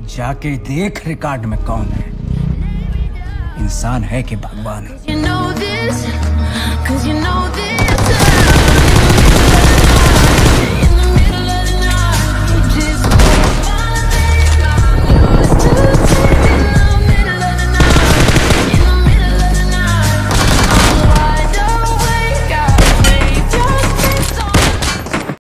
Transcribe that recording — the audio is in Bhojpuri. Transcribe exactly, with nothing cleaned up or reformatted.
जाके देख रिकॉर्ड में कौन है, इंसान है कि भगवान है। You know this